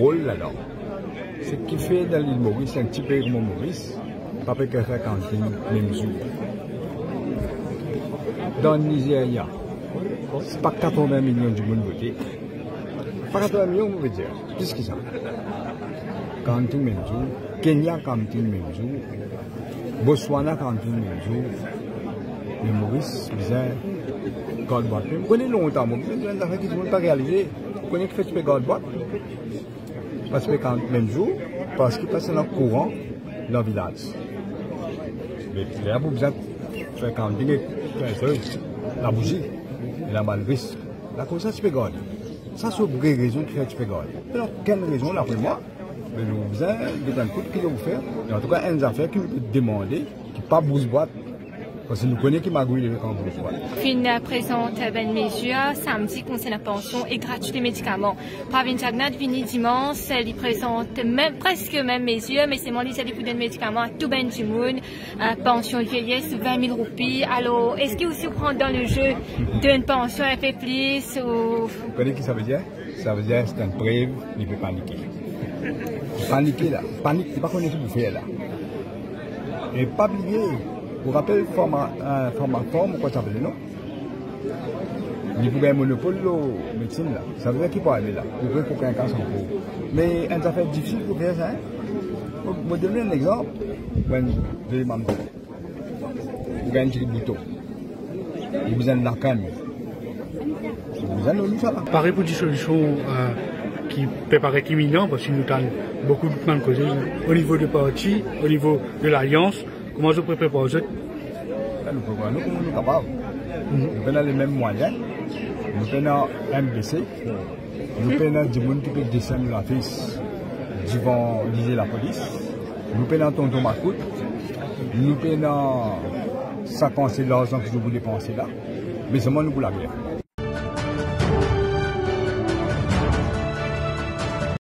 rôle là-dedans. Ce qui fait dans l'île Maurice, un petit pays comme Maurice, pas peut faire camping même jour. Dans le Nigeria, c'est pas 80 millions de monde voté. Pas 80 millions, on veut dire, plus que ça. Camping même jour, Kenya camping même jour, Botswana camping même jour, le Maurice, bizarre, Goldbot. Je connais longtemps, mais je ne sais pas réaliser. Je connais que fait Goldbot. Parce que quand même jour, parce qu'il passe dans le courant dans le village. Mais là, vous avez fait camping, la bougie, la malvis. La cause, ça se fait garder. Ça, c'est une vraie raison qui fait que tu peux garder. Alors, quelle raison, là, pour moi, mais nous avons un coup de vous faire. En tout cas, une affaire qui nous peut demander, qui n'est pas bouge-boîte. Parce que nous connaissons qui magouille quand on bouge-boîte. Fin présente une mesure samedi concernant la pension et gratuit des médicaments. Pravin Jagnat vini dimanche, il présente même, presque même mesure, mais c'est mon lycée de des médicaments à tout ben du monde, pension vieillesse 20 000 roupies. Alors, est-ce que vous surprend dans le jeu d'une pension un peu plus ou... Vous connaissez qui ça veut dire? Ça veut dire que c'est un brave, il peut paniquer. Paniquer là, panique, c'est pas qu'on est tout bouffé là. Et pas oublier, vous vous rappelez forme, quoi ça veut dire non? Il faut un monopole de médecine là, ça veut dire qu'il peut aller là, il peut qu'un cas sans cours. Mais une affaire difficile pour faire ça, hein? Je vais vous donner un exemple, quand je vais m'en dire. Vous avez un petit bouton, vous avez la canne, vous avez nous ça là. Pareil pour des solutions qui peut paraître imminentes, parce que nous avons beaucoup de plans causés au niveau du parti, au niveau de l'alliance. Comment je prépare pour eux? Nous sommes capables. Nous avons les mêmes moyens. Nous avons MBC. Nous avons des gens qui peuvent descendre la face devant la police. Nous avons tonton Macoute. Nous avons ça penser l'argent que je voulais dépenser là. Mais seulement nous pour la guerre.